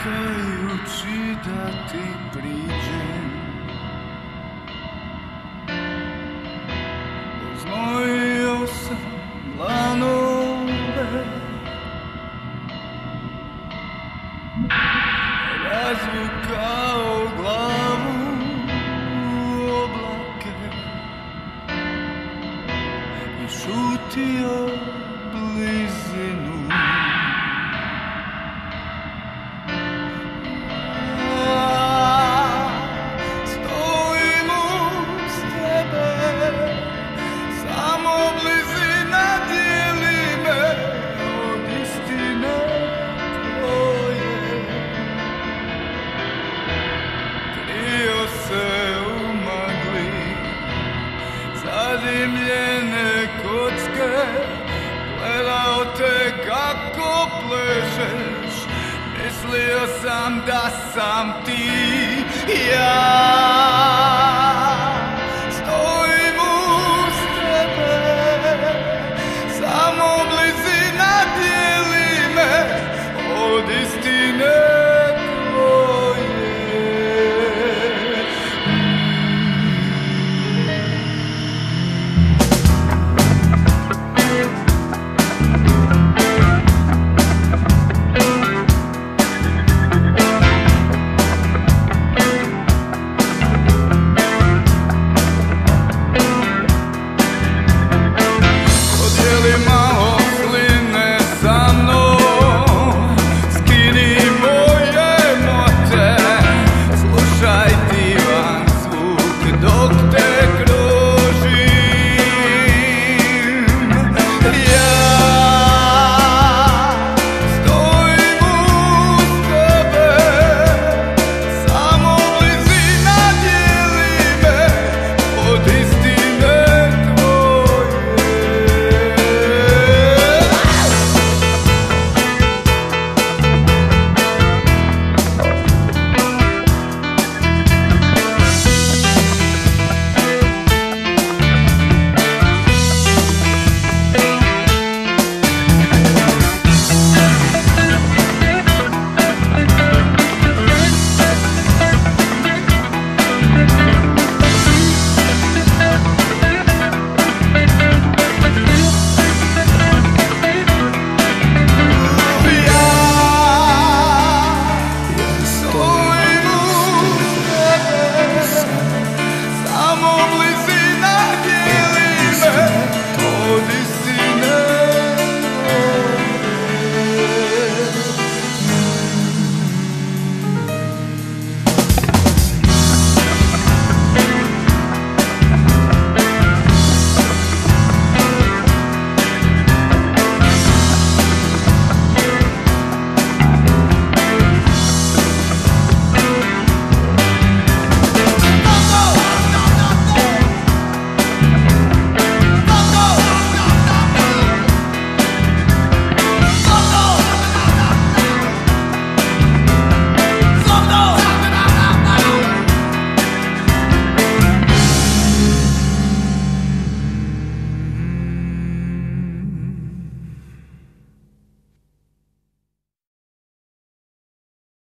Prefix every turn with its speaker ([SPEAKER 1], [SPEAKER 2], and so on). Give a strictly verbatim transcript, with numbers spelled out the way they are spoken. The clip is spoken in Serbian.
[SPEAKER 1] čekajući da ti priđem. Oznojio sam lanove, razvukao glavu u oblake i šutio blizinu. Stojim uz tebe, samo blizina dijeli me od istine tvoje. Krio se u magli zadimljene kocke, gledao te kako plešeš, mislio sam da sam ti ja.